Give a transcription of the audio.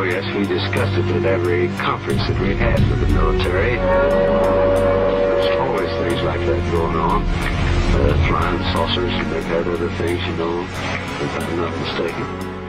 yes, we discussed it at every conference that we've had with the military. There's always things like that going on. Flying saucers, and they've had other things, if I'm not mistaken.